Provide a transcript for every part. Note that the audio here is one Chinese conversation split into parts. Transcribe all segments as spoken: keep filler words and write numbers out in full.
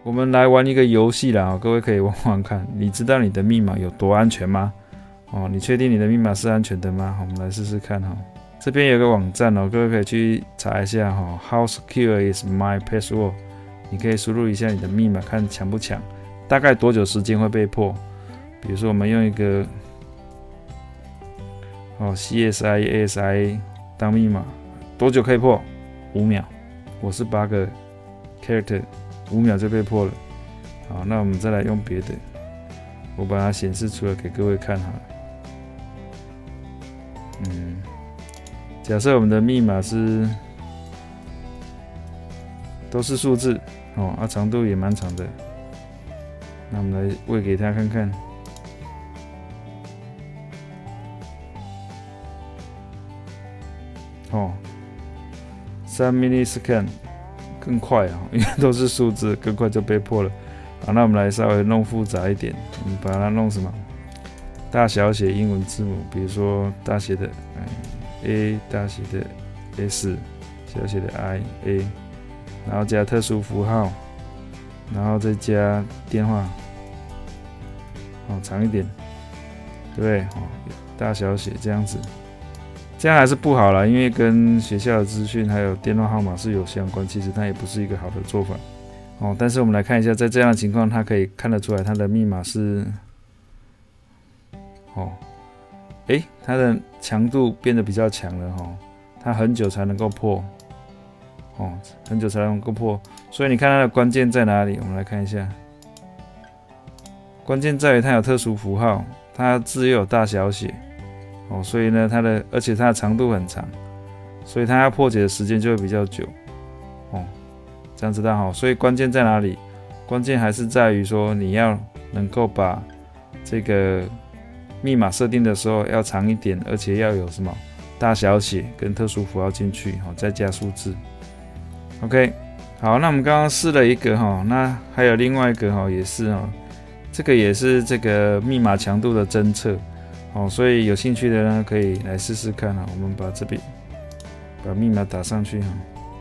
我们来玩一个游戏啦，哦，各位可以玩玩看。你知道你的密码有多安全吗？哦，你确定你的密码是安全的吗？好，我们来试试看哈。这边有个网站哦，各位可以去查一下哈。How secure is my password？ 你可以输入一下你的密码，看强不强，大概多久时间会被破。比如说，我们用一个哦 C S I A S I 当密码，多久可以破？五秒。我是八个 character， 五秒就被破了。好，那我们再来用别的，我把它显示出来给各位看好了。嗯，假设我们的密码是都是数字哦，啊，长度也蛮长的。那我们来喂给他看看。哦，三 millisecond 更快啊，因为都是数字，更快就被破了。好，那我们来稍微弄复杂一点，我们把它弄什么？大小写英文字母，比如说大写的 A， 大写的 S， 小写的 I A， 然后加特殊符号，然后再加电话，哦，长一点，对不对？哦，大小写这样子。这样还是不好啦，因为跟学校的资讯还有电话号码是有相关，其实它也不是一个好的做法哦。但是我们来看一下，在这样的情况，它可以看得出来它的密码是哦，诶，它的强度变得比较强了哈，它很久才能够破哦，很久才能够破。所以你看它的关键在哪里？我们来看一下，关键在于它有特殊符号，它字又有大小写。哦，所以呢，它的而且它的长度很长，所以它要破解的时间就会比较久。哦，这样知道哈。所以关键在哪里？关键还是在于说你要能够把这个密码设定的时候要长一点，而且要有什么大小写跟特殊符号进去，哦，再加数字。OK， 好，那我们刚刚试了一个哈，那还有另外一个哈，也是哈，这个也是这个密码强度的侦测。哦，所以有兴趣的呢，可以来试试看哈。我们把这边把密码打上去哈。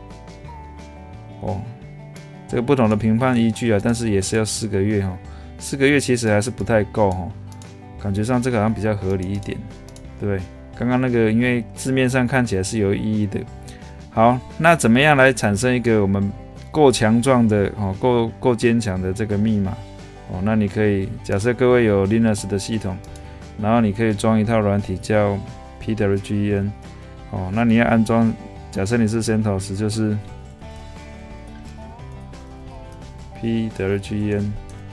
哦，这个不同的评判依据啊，但是也是要四个月哈。四个月其实还是不太够哈，感觉上这个好像比较合理一点，对不对？刚刚那个因为字面上看起来是有意义的。好，那怎么样来产生一个我们够强壮的哦，够够坚强的这个密码？哦，那你可以假设各位有 Linux 的系统。然后你可以装一套软体叫 P W G N， 哦，那你要安装，假设你是 CentOS， 就是 P W G N，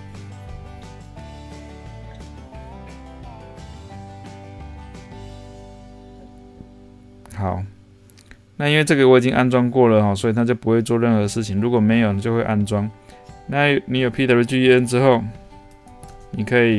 好，那因为这个我已经安装过了哈，所以它就不会做任何事情。如果没有，你就会安装。那你有 P W G N 之后，你可以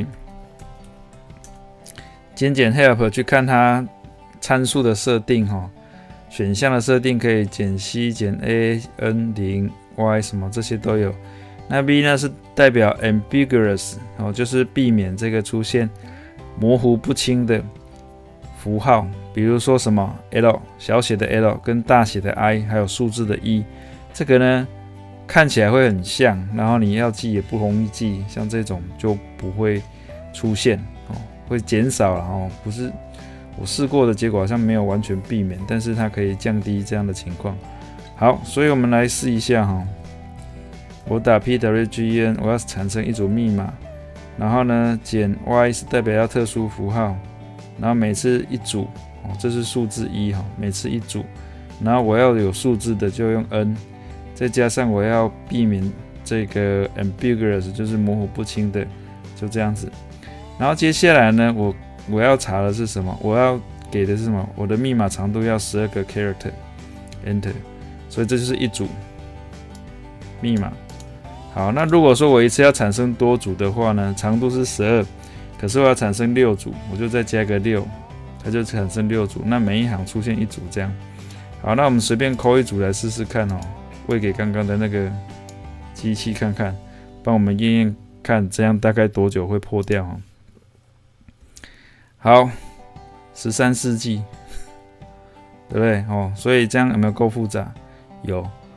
减减 help 去看它参数的设定哈，选项的设定可以减 C 减 A N 零 Y 什么这些都有。那 B 呢是代表 ambiguous 哦，就是避免这个出现模糊不清的符号，比如说什么 L 小写的 L 跟大写的 I 还有数字的 E， 这个呢看起来会很像，然后你要记也不容易记，像这种就不会出现。会减少了哦，不是我试过的结果好像没有完全避免，但是它可以降低这样的情况。好，所以我们来试一下哈。我打 P W G N， 我要产生一组密码，然后呢减 Y 是代表要特殊符号，然后每次一组哦，这是数字一哈，每次一组，然后我要有数字的就用 N， 再加上我要避免这个 ambiguous 就是模糊不清的，就这样子。然后接下来呢，我我要查的是什么？我要给的是什么？我的密码长度要十二个 character，enter， 所以这就是一组密码。好，那如果说我一次要产生多组的话呢，长度是十二，可是我要产生六组，我就再加个六，它就产生六组。那每一行出现一组这样。好，那我们随便抠一组来试试看哦，喂给刚刚的那个机器看看，帮我们验验看，这样大概多久会破掉哦。好，十三世纪，对不对？哦，所以这样有没有够复杂？有，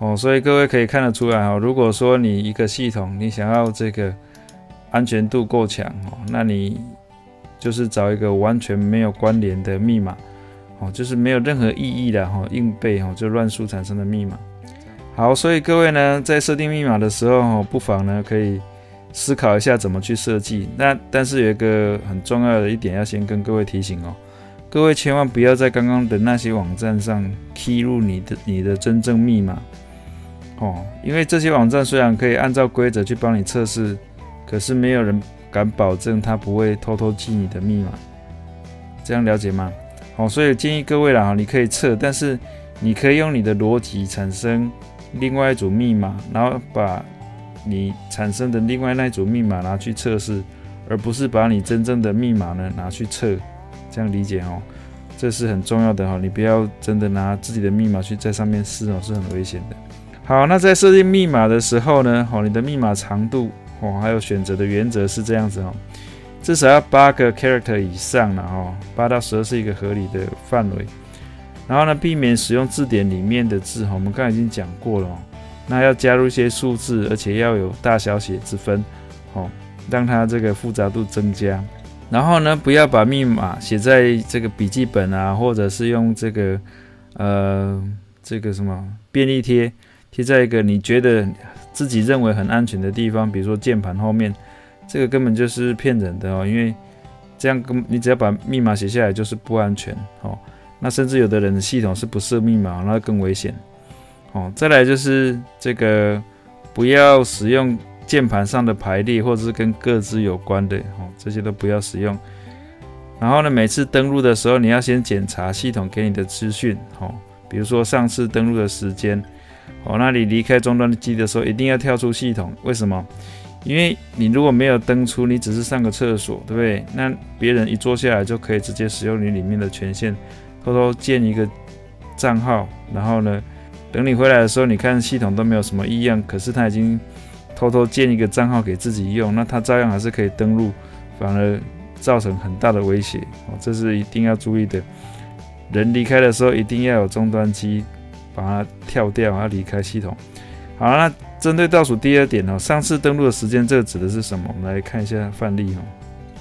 哦，所以各位可以看得出来哦，如果说你一个系统你想要这个安全度够强哦，那你就是找一个完全没有关联的密码哦，就是没有任何意义的哈，硬背哦就乱数产生的密码。好，所以各位呢在设定密码的时候哦，不妨呢可以思考一下怎么去设计。那但是有一个很重要的一点要先跟各位提醒哦，各位千万不要在刚刚的那些网站上 key 入你的你的真正密码哦，因为这些网站虽然可以按照规则去帮你测试，可是没有人敢保证它不会偷偷记你的密码，这样了解吗？好，所以建议各位啦，你可以测，但是你可以用你的逻辑产生另外一组密码，然后把你产生的另外那一组密码拿去测试，而不是把你真正的密码呢拿去测，这样理解哦，这是很重要的哦，你不要真的拿自己的密码去在上面试哦，是很危险的。好，那在设定密码的时候呢，哦，你的密码长度哦，还有选择的原则是这样子哦，至少要八个 character 以上啦哦，八到十二是一个合理的范围。然后呢，避免使用字典里面的字，我们刚才已经讲过了哦。那要加入一些数字，而且要有大小写之分哦，让它这个复杂度增加。然后呢，不要把密码写在这个笔记本啊，或者是用这个呃这个什么便利贴贴在一个你觉得自己认为很安全的地方，比如说键盘后面，这个根本就是骗人的哦，因为这样你只要把密码写下来就是不安全哦。那甚至有的人的系统是不设密码，那更危险哦。再来就是这个不要使用键盘上的排列，或者是跟个资有关的哦，这些都不要使用。然后呢，每次登录的时候，你要先检查系统给你的资讯哦，比如说上次登录的时间哦，那你离开终端机的时候，一定要跳出系统。为什么？因为你如果没有登出，你只是上个厕所，对不对？那别人一坐下来就可以直接使用你里面的权限，偷偷建一个账号，然后呢，等你回来的时候，你看系统都没有什么异样，可是他已经偷偷建一个账号给自己用，那他照样还是可以登录，反而造成很大的威胁哦，这是一定要注意的。人离开的时候，一定要有终端机把它跳掉，要离开系统。好，那针对倒数第二点哦，上次登录的时间，这个指的是什么？我们来看一下范例哦。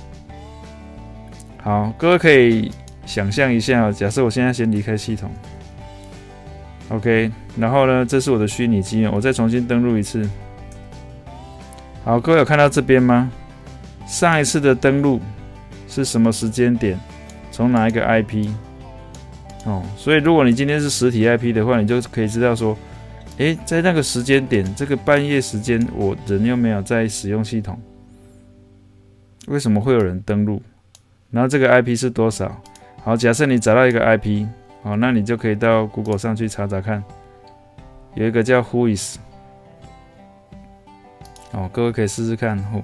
好，各位可以想象一下哦，假设我现在先离开系统 ，OK， 然后呢，这是我的虚拟机，我再重新登录一次。好，各位有看到这边吗？上一次的登录是什么时间点？从哪一个 I P？ 哦，所以如果你今天是实体 I P 的话，你就可以知道说，诶，在那个时间点，这个半夜时间，我人又没有在使用系统，为什么会有人登录？然后这个 I P 是多少？好，假设你找到一个 I P， 好，那你就可以到 Google 上去查查看，有一个叫 Whois， 哦，各位可以试试看。哦，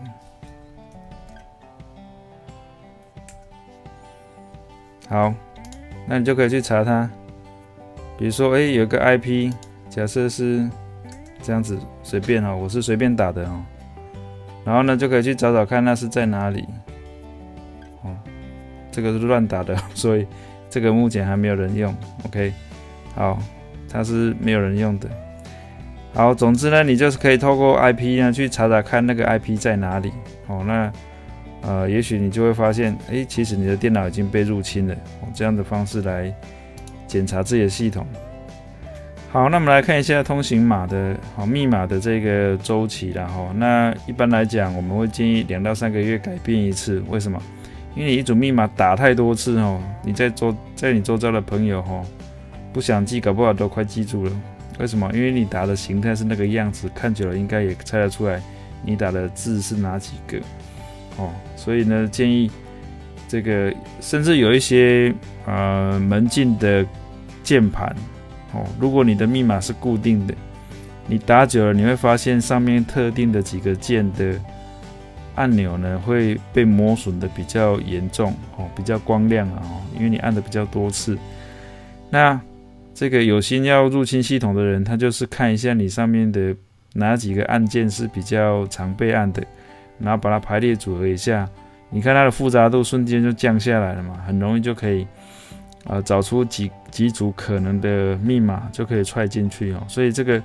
好，那你就可以去查它。比如说，哎，有一个 I P， 假设是这样子，随便哦，我是随便打的哦。然后呢，就可以去找找看那是在哪里。哦，这个是乱打的，所以这个目前还没有人用。OK， 好，它是没有人用的。好，总之呢，你就是可以透过 I P 呢去查查看那个 I P 在哪里。哦，那呃，也许你就会发现，哎，其实你的电脑已经被入侵了。哦，这样的方式来检查自己的系统。好，那我们来看一下通行码的好密码的这个周期啦。哈，那一般来讲，我们会建议两到三个月改变一次。为什么？因为你一组密码打太多次哦，你在周在你周遭的朋友哦，不想记，搞不好都快记住了。为什么？因为你打的形态是那个样子，看久了应该也猜得出来你打的字是哪几个哦。所以呢，建议这个甚至有一些呃门禁的键盘。哦，如果你的密码是固定的，你打久了，你会发现上面特定的几个键的按钮呢会被磨损的比较严重哦，比较光亮啊，哦，因为你按的比较多次。那这个有心要入侵系统的人，他就是看一下你上面的哪几个按键是比较常被按的，然后把它排列组合一下，你看它的复杂度瞬间就降下来了嘛，很容易就可以。呃，找出几几组可能的密码就可以踹进去哦，所以这个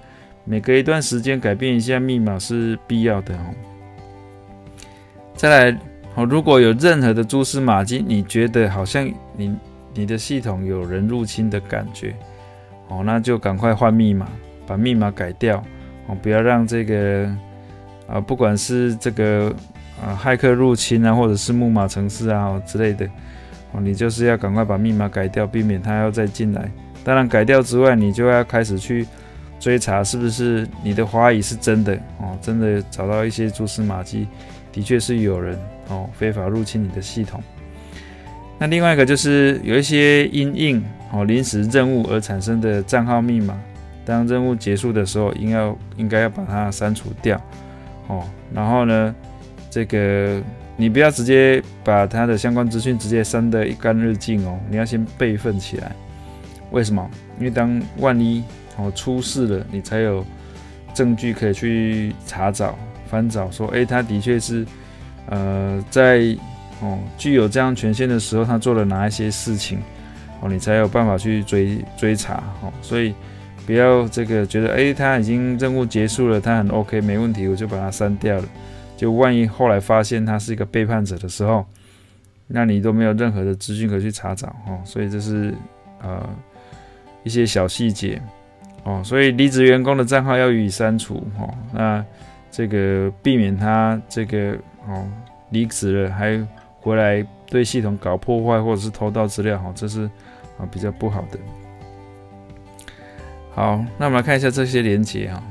每隔一段时间改变一下密码是必要的哦。再来哦，如果有任何的蛛丝马迹，你觉得好像你你的系统有人入侵的感觉哦，那就赶快换密码，把密码改掉哦，不要让这个啊、呃，不管是这个啊骇客入侵啊，或者是木马程式啊、哦、之类的哦，你就是要赶快把密码改掉，避免它要再进来。当然改掉之外，你就要开始去追查是不是你的怀疑是真的哦，真的找到一些蛛丝马迹，的确是有人哦非法入侵你的系统。那另外一个就是有一些因应哦临时任务而产生的账号密码，当任务结束的时候，应要应该要把它删除掉哦。然后呢，这个你不要直接把它的相关资讯直接删得一干二净哦，你要先备份起来。为什么？因为当万一哦出事了，你才有证据可以去查找、翻找，说，哎，他的确是呃在哦具有这样权限的时候，他做了哪一些事情哦，你才有办法去追追查哦。所以不要这个觉得，哎，他已经任务结束了，他很 OK 没问题，我就把它删掉了。就万一后来发现他是一个背叛者的时候，那你都没有任何的资讯可以去查找哦。所以这是呃。一些小细节哦，所以离职员工的账号要予以删除哦。那这个避免他这个哦离职了还回来对系统搞破坏或者是偷盗资料哦，这是啊比较不好的。好，那我们来看一下这些连结哈。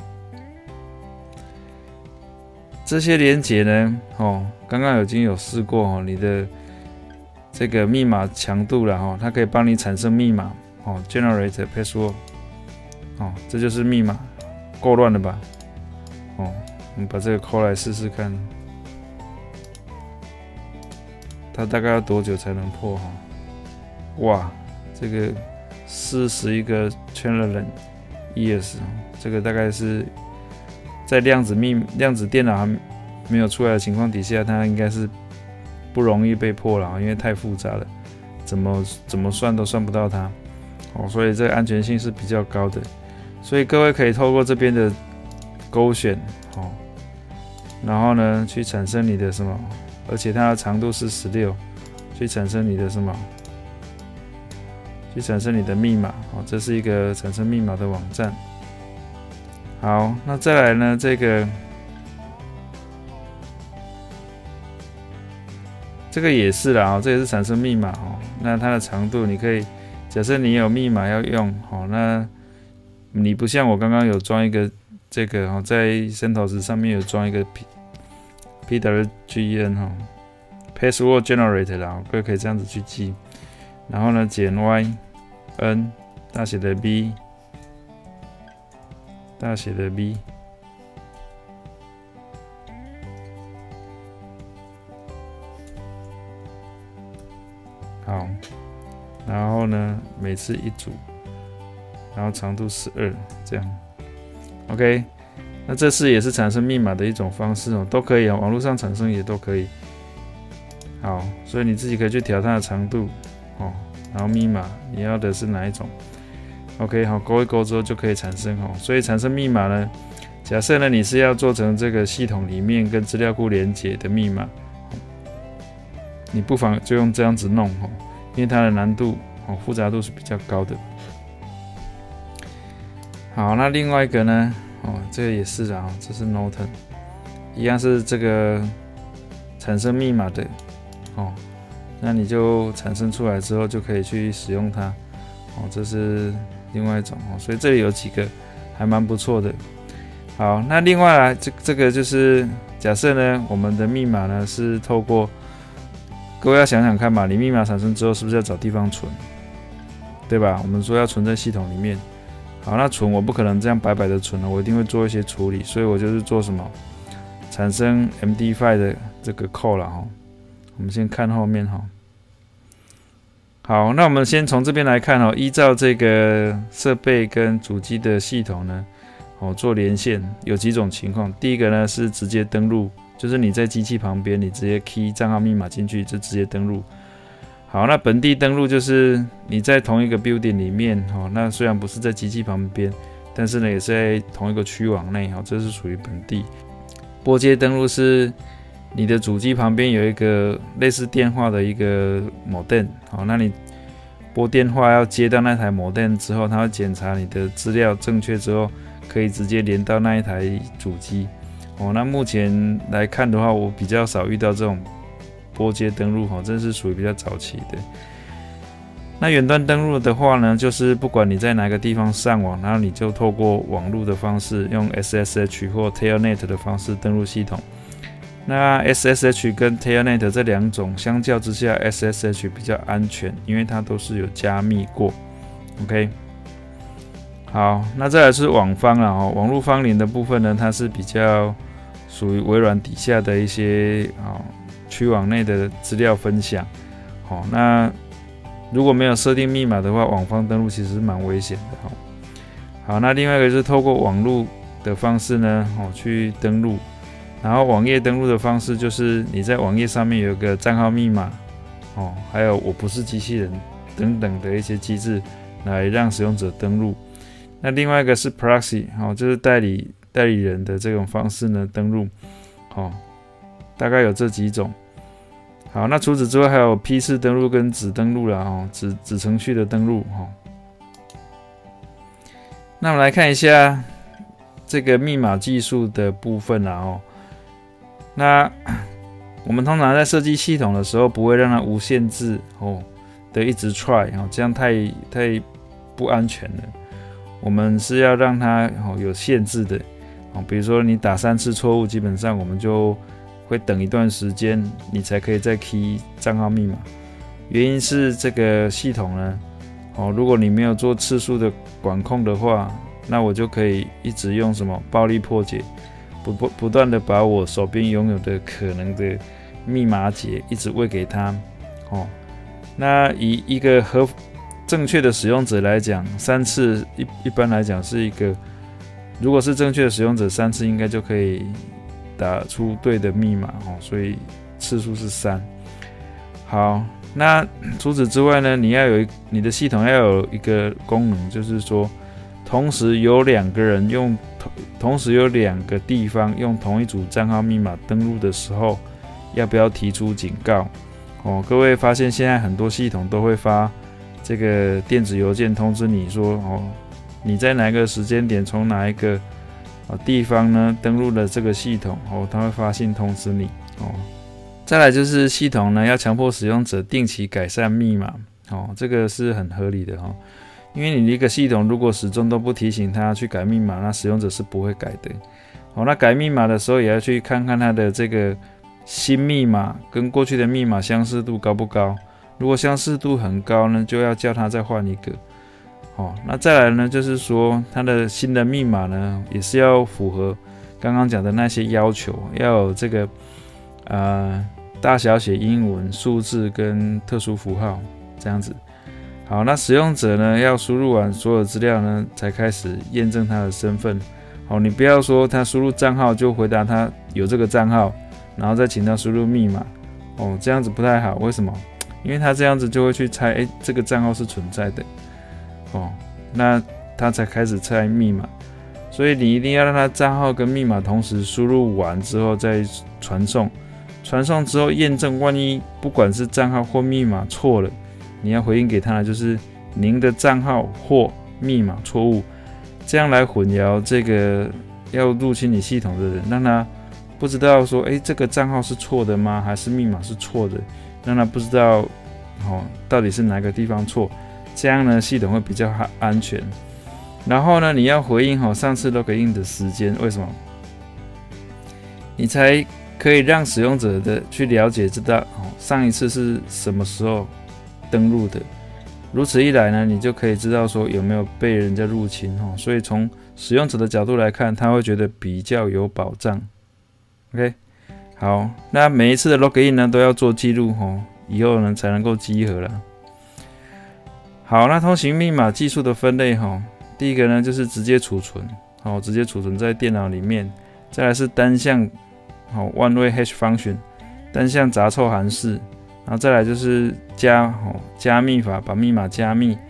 这些连结呢，哦，刚刚已经有试过哦，你的这个密码强度了哈，它可以帮你产生密码。哦 ，generate password， 哦，这就是密码，够乱了吧？哦，我们把这个抠来试试看，它大概要多久才能破？哈，哇，这个四十一个 trillion years， 这个大概是在量子密量子电脑还没有出来的情况底下，它应该是不容易被破了，因为太复杂了，怎么怎么算都算不到它。哦，所以这个安全性是比较高的，所以各位可以透过这边的勾选，哦，然后呢去产生你的什么，而且它的长度是十六，去产生你的什么，去产生你的密码，哦，这是一个产生密码的网站。好，那再来呢，这个这个也是啦，哦，这也是产生密码哦，那它的长度你可以。假设你有密码要用，好，那你不像我刚刚有装一个这个哈，在CentOS上面有装一个 P W G N 哈 password generator 啦，各位可以这样子去记，然后呢减 Y N 大写的 B 大写的 B， 好。然后呢，每次一组，然后长度十二，这样 ，OK。那这次也是产生密码的一种方式哦，都可以啊，网络上产生也都可以。好，所以你自己可以去调它的长度哦，然后密码你要的是哪一种 ？OK， 好，勾一勾之后就可以产生哦。所以产生密码呢，假设呢你是要做成这个系统里面跟资料库连接的密码，你不妨就用这样子弄哦。因为它的难度哦复杂度是比较高的。好，那另外一个呢，哦，这个也是啊，这是 Norton， 一样是这个产生密码的哦。那你就产生出来之后就可以去使用它哦，这是另外一种哦。所以这里有几个还蛮不错的。好，那另外来这这个就是假设呢，我们的密码呢是透过各位要想想看嘛，你密码产生之后是不是要找地方存，对吧？我们说要存在系统里面。好，那存我不可能这样白白的存了，我一定会做一些处理，所以我就是做什么产生 M D 五 的这个 call 啦哈。我们先看后面哈。好，那我们先从这边来看哦，依照这个设备跟主机的系统呢，哦做连线有几种情况。第一个呢是直接登录。就是你在机器旁边，你直接 key 账号密码进去就直接登录。好，那本地登录就是你在同一个 building 里面，哦，那虽然不是在机器旁边， 但是呢也是在同一个区网内，哦，这是属于本地。拨接登录是你的主机旁边有一个类似电话的一个 modem， 好，那你拨电话要接到那台 modem 之后，它会检查你的资料正确之后，可以直接连到那一台主机。哦，那目前来看的话，我比较少遇到这种拨接登录，哦，这是属于比较早期的。那远端登录的话呢，就是不管你在哪个地方上网，然后你就透过网路的方式，用 S S H 或 Telnet 的方式登录系统。那 S S H 跟 Telnet 这两种相较之下 ，S S H 比较安全，因为它都是有加密过。OK， 好，那再来是网方啦，哦，网络方连的部分呢，它是比较属于微软底下的一些哦区网内的资料分享。好，那如果没有设定密码的话，网方登录其实是蛮危险的哈。好，那另外一个就是透过网络的方式呢，哦去登录，然后网页登录的方式就是你在网页上面有一个账号密码，哦，还有我不是机器人等等的一些机制来让使用者登录。那另外一个是 proxy， 哦，就是代理代理人的这种方式呢登录，哦，大概有这几种。好，那除此之外还有批次登录跟子登录啦，哦，子子程序的登录，哦。那我们来看一下这个密码技术的部分啦，哦。那我们通常在设计系统的时候，不会让它无限制哦的一直 try， 哦，这样太太不安全了。我们是要让它哦有限制的，哦，比如说你打三次错误，基本上我们就会等一段时间，你才可以再 key 账号密码。原因是这个系统呢，哦，如果你没有做次数的管控的话，那我就可以一直用什么暴力破解，不不不断的把我手边拥有的可能的密码解一直喂给他。哦，那以一个合正确的使用者来讲，三次一一般来讲是一个，如果是正确的使用者，三次应该就可以打出对的密码，哦，所以次数是三。好，那除此之外呢，你要有一你的系统要有一个功能，就是说，同时有两个人用同同时有两个地方用同一组账号密码登录的时候，要不要提出警告？哦，各位发现现在很多系统都会发这个电子邮件通知你说，哦，你在哪个时间点从哪一个地方呢登录了这个系统，哦，它会发信通知你，哦。再来就是系统呢要强迫使用者定期改善密码，哦，这个是很合理的，哦，因为你一个系统如果始终都不提醒他去改密码，那使用者是不会改的。哦，那改密码的时候也要去看看它的这个新密码跟过去的密码相似度高不高，如果相似度很高呢，就要叫他再换一个。哦，那再来呢，就是说它的新的密码呢，也是要符合刚刚讲的那些要求，要有这个呃大小写英文、数字跟特殊符号这样子。好，那使用者呢要输入完所有资料呢，才开始验证他的身份。好，你不要说他输入账号就回答他有这个账号，然后再请他输入密码。哦，这样子不太好。为什么？因为他这样子就会去猜，哎，这个账号是存在的。哦，那他才开始猜密码，所以你一定要让他账号跟密码同时输入完之后再传送，传送之后验证，万一不管是账号或密码错了，你要回应给他的就是您的账号或密码错误，这样来混淆这个要入侵你系统的人，让他不知道说，哎，这个账号是错的吗？还是密码是错的？让他不知道，哦，到底是哪个地方错。这样呢，系统会比较安全。然后呢，你要回应好上次 login 的时间，为什么？你才可以让使用者的去了解，知道哦上一次是什么时候登录的。如此一来呢，你就可以知道说有没有被人家入侵哦。所以从使用者的角度来看，他会觉得比较有保障。OK， 好，那每一次的 login 呢都要做记录哦，以后呢才能够稽核啦。好，那通行密码技术的分类哈，第一个呢就是直接储存，好，直接储存在电脑里面。再来是单向，好 one way hash function， 单向杂凑函式。然后再来就是加，好加密法，把密码加密。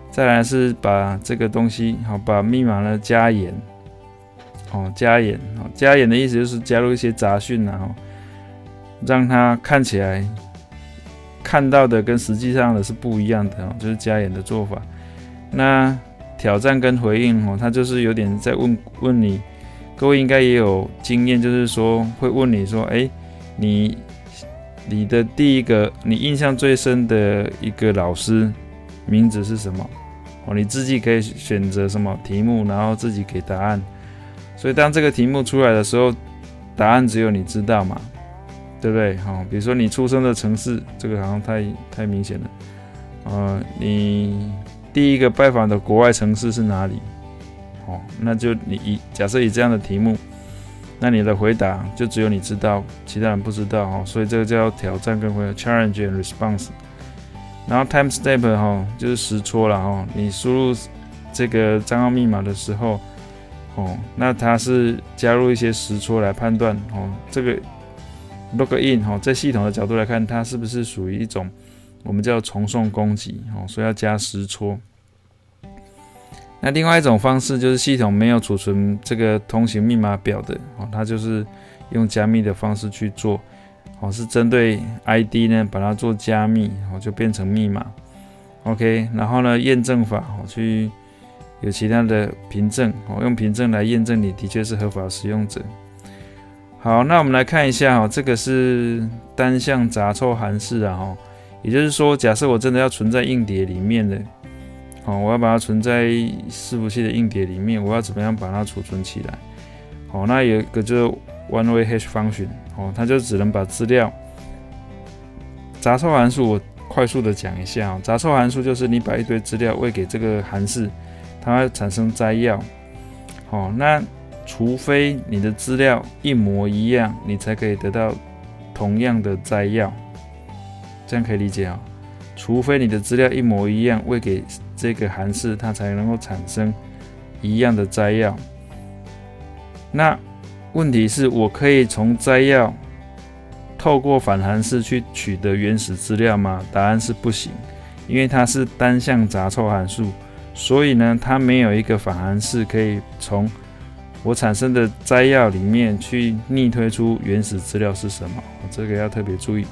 再来是把这个东西好，把密码呢加盐，哦，加盐，哦，加盐的意思就是加入一些杂讯啊，哦，让它看起来看到的跟实际上的是不一样的哦，就是加盐的做法。那挑战跟回应哦，它就是有点在问问你，各位应该也有经验，就是说会问你说，哎，你你的第一个你印象最深的一个老师名字是什么？哦，你自己可以选择什么题目，然后自己给答案。所以当这个题目出来的时候，答案只有你知道嘛，对不对？哦，比如说你出生的城市，这个好像太太明显了。呃，你第一个拜访的国外城市是哪里？哦，那就你以假设以这样的题目，那你的回答就只有你知道，其他人不知道哦。所以这个叫挑战跟回答 （challenge and response）。然后 time step 哈，就是实戳了哈。你输入这个账号密码的时候，哦，那它是加入一些实戳来判断哦，这个 log in 哈，在系统的角度来看，它是不是属于一种我们叫重送攻击哦，所以要加实戳。那另外一种方式就是系统没有储存这个通行密码表的哦，它就是用加密的方式去做。哦，是针对 I D 呢，把它做加密，哦，就变成密码。OK， 然后呢，验证法，哦，去有其他的凭证，哦，用凭证来验证你的确是合法使用者。好，那我们来看一下，哦，这个是单向杂凑函式啊，哦，也就是说，假设我真的要存在硬碟里面的，哦，我要把它存在伺服器的硬碟里面，我要怎么样把它储存起来？哦，那有一个就是 one way hash function。哦，它就只能把资料杂凑函数，我快速的讲一下哦。杂凑函数就是你把一堆资料喂给这个函式，它会产生摘要。哦，那除非你的资料一模一样，你才可以得到同样的摘要。这样可以理解啊？除非你的资料一模一样，喂给这个函式，它才能够产生一样的摘要。那问题是我可以从摘要透过反函式去取得原始资料吗？答案是不行，因为它是单向杂凑函数，所以呢，它没有一个反函式可以从我产生的摘要里面去逆推出原始资料是什么，这个要特别注意。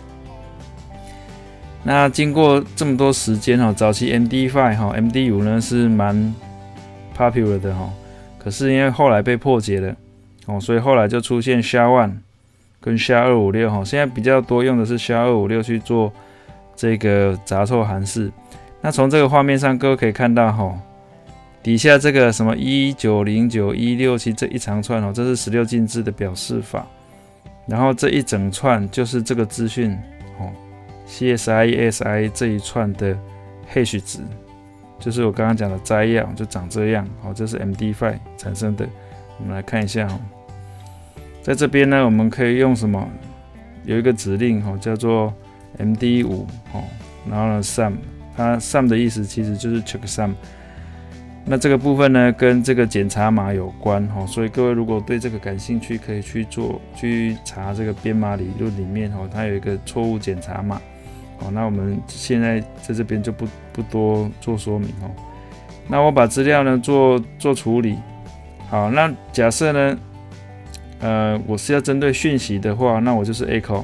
那经过这么多时间，早期 M D 五 M D 五 呢是蛮 popular 的，可是因为后来被破解了。哦，所以后来就出现 S H A 一跟 S H A 二五六，哈，现在比较多用的是 S H A 二五六去做这个杂凑函式。那从这个画面上，各位可以看到，哈，底下这个什么一九零九一六七这一长串哦，这是十六进制的表示法。然后这一整串就是这个资讯哦 ，C S I E S I 这一串的 hash 值，就是我刚刚讲的摘要，就长这样。哦，这是 M D 五 产生的。我们来看一下哦。在这边呢，我们可以用什么？有一个指令哦，叫做 M D 五 哦，然后呢 sum， 它 sum 的意思其实就是 check sum。那这个部分呢，跟这个检查码有关哦，所以各位如果对这个感兴趣，可以去做去查这个编码理论里面哦，它有一个错误检查码哦。那我们现在在这边就不不多做说明哦。那我把资料呢做做处理，好，那假设呢？呃，我是要针对讯息的话，那我就是 echo。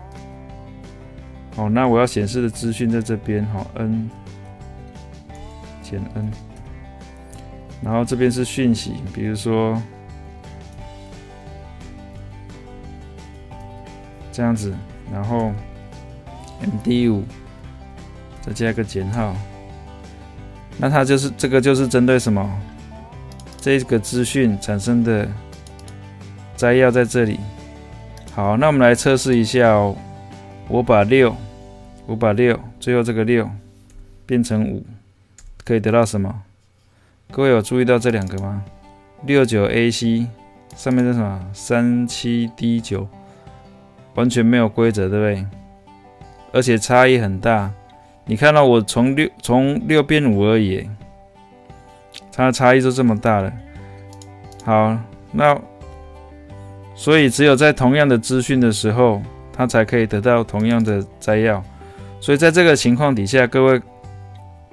好，那我要显示的资讯在这边，好 ，n 减 n， 然后这边是讯息，比如说这样子，然后 M D 五 再加一个减号，那它就是这个就是针对什么？这个资讯产生的摘要在这里。好，那我们来测试一下哦。我把六，我把六，最后这个六变成五，可以得到什么？各位有注意到这两个吗？六九 A C 上面是什么？三七 D 九，完全没有规则，对不对？而且差异很大。你看到我从六从六变五而已，它的差异就这么大了。好，那所以只有在同样的资讯的时候，它才可以得到同样的摘要。所以在这个情况底下，各位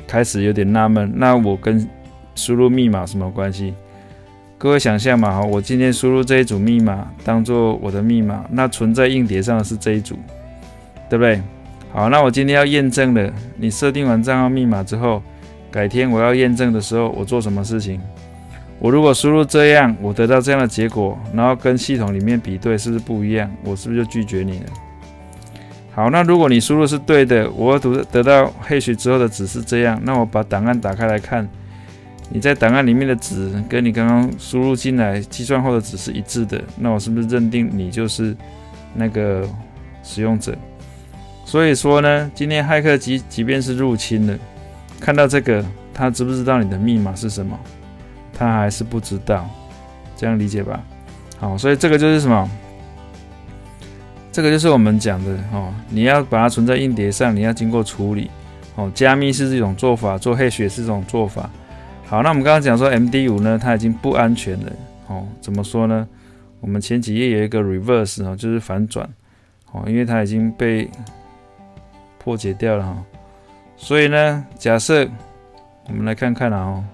开始有点纳闷，那我跟输入密码什么关系？各位想象嘛，我今天输入这一组密码当做我的密码，那存在硬碟上的是这一组，对不对？好，那我今天要验证了，你设定完账号密码之后，改天我要验证的时候，我做什么事情？我如果输入这样，我得到这样的结果，然后跟系统里面比对是不是不一样？我是不是就拒绝你了？好，那如果你输入是对的，我得到 hash 之后的值是这样，那我把档案打开来看，你在档案里面的值跟你刚刚输入进来计算后的值是一致的，那我是不是认定你就是那个使用者？所以说呢，今天骇客即即便是入侵了，看到这个，他知不知道你的密码是什么？他还是不知道，这样理解吧？好，所以这个就是什么？这个就是我们讲的哦，你要把它存在硬碟上，你要经过处理哦。加密是一种做法，做 hash 也是一种做法。好，那我们刚刚讲说 M D 五 呢，它已经不安全了哦。怎么说呢？我们前几页有一个 reverse 哦，就是反转哦，因为它已经被破解掉了哈。所以呢，假设我们来看看啦哦。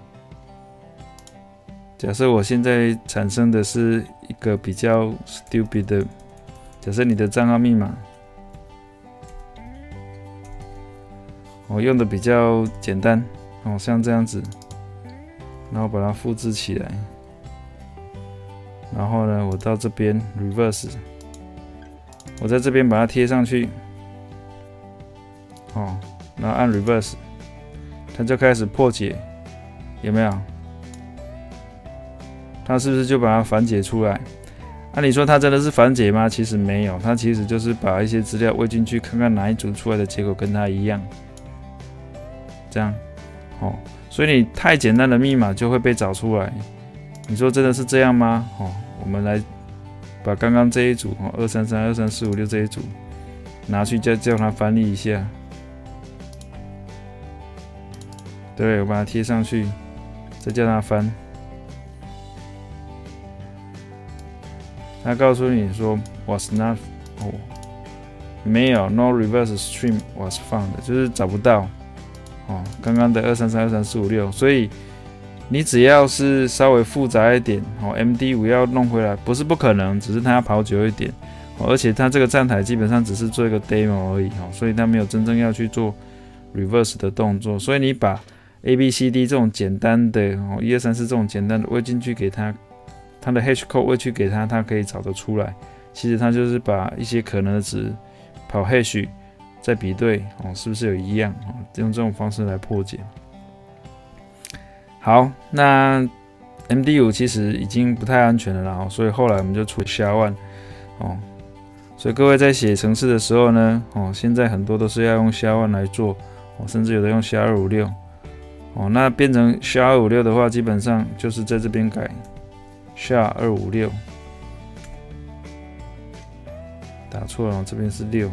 假设我现在产生的是一个比较 stupid 的，假设你的账号密码，我用的比较简单哦，像这样子，然后把它复制起来，然后呢，我到这边 reverse， 我在这边把它贴上去，哦，然后按 reverse， 它就开始破解，有没有？它是不是就把它反解出来？按、啊、你说它真的是反解吗？其实没有，它其实就是把一些资料喂进去，看看哪一组出来的结果跟它一样。这样，哦，所以你太简单的密码就会被找出来。你说真的是这样吗？哦，我们来把刚刚这一组哦，二三三、二三四五六这一组拿去叫叫它翻译一下。对，我把它贴上去，再叫它翻。他告诉你说 was not 哦，没有 no reverse stream was found， 就是找不到哦，刚刚的二三三、二三四五六，所以你只要是稍微复杂一点哦 ，M D 五 要弄回来不是不可能，只是它要跑久一点哦，而且它这个站台基本上只是做一个 demo 而已哦，所以它没有真正要去做 reverse 的动作，所以你把 A B C D 这种简单的哦，一二三四这种简单的喂进去给它。它的 hash code 喂去给它，它可以找得出来。其实它就是把一些可能的值跑 hash 再比对哦，是不是有一样哦？用这种方式来破解。好，那 M D 五 其实已经不太安全了啦，所以后来我们就出 S H A 一哦。所以各位在写程式的时候呢，哦，现在很多都是要用 S H A 一来做，哦，甚至有的用 S H A 二五六哦。那变成 S H A 二五六的话，基本上就是在这边改。S H A 二五六打错了，这边是六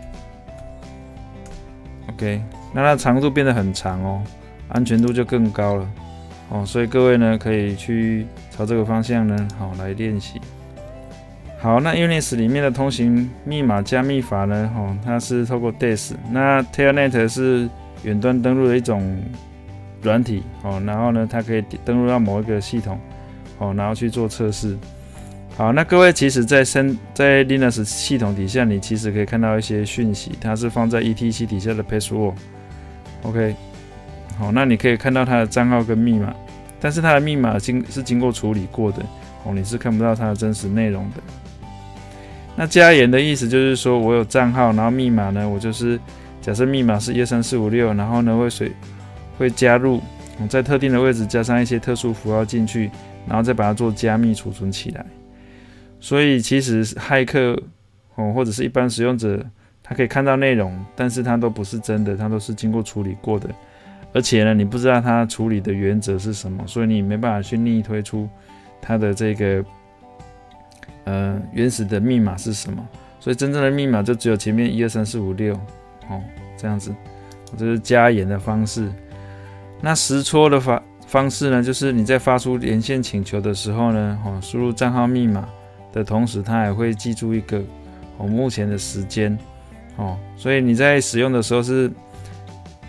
OK， 那它长度变得很长哦，安全度就更高了哦，所以各位呢可以去朝这个方向呢好来练习。好，那 Unix 里面的通行密码加密法呢，哦，它是透过 D E S， 那 Telnet 是远端登录的一种软体哦，然后呢它可以登录到某一个系统。哦，然后去做测试。好，那各位其实在生在 Linux 系统底下，你其实可以看到一些讯息，它是放在 E T C 底下的 password。OK， 好，那你可以看到它的账号跟密码，但是它的密码经是经过处理过的，哦，你是看不到它的真实内容的。那加盐的意思就是说我有账号，然后密码呢，我就是假设密码是一二三四五六，然后呢会随会加入，我在特定的位置加上一些特殊符号进去。然后再把它做加密储存起来，所以其实骇客哦或者是一般使用者，他可以看到内容，但是它都不是真的，它都是经过处理过的，而且呢，你不知道它处理的原则是什么，所以你没办法去逆推出它的这个呃原始的密码是什么，所以真正的密码就只有前面一二三四五六哦这样子，这是加盐的方式。那实戳的法。方式呢，就是你在发出连线请求的时候呢，哦，输入账号密码的同时，它还会记住一个哦目前的时间，哦，所以你在使用的时候是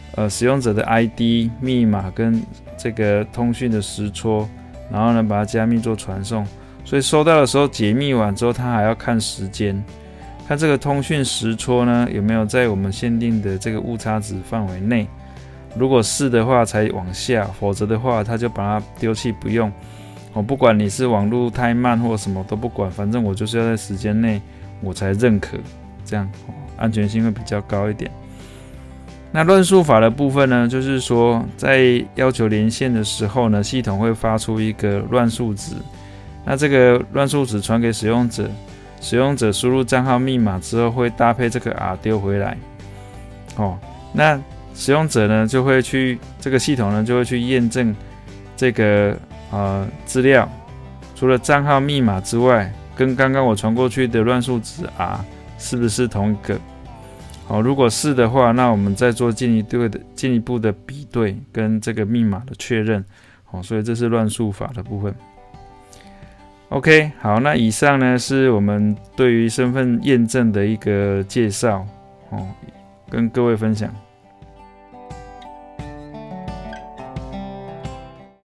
呃使用者的 I D、密码跟这个通讯的实戳，然后呢把它加密做传送。所以收到的时候解密完之后，它还要看时间，看这个通讯实戳呢有没有在我们限定的这个误差值范围内。如果是的话才往下，否则的话它就把它丢弃不用。哦，不管你是网络太慢或什么都不管，反正我就是要在时间内我才认可，这样、哦、安全性会比较高一点。那乱数法的部分呢，就是说在要求连线的时候呢，系统会发出一个乱数值，那这个乱数值传给使用者，使用者输入账号密码之后会搭配这个 R 丢回来。哦，那使用者呢就会去这个系统呢就会去验证这个呃资料，除了账号密码之外，跟刚刚我传过去的乱数值 R 是不是同一个？好，如果是的话，那我们再做进一步的进一步的比对跟这个密码的确认。好，所以这是乱数法的部分。OK， 好，那以上呢是我们对于身份验证的一个介绍，哦，跟各位分享。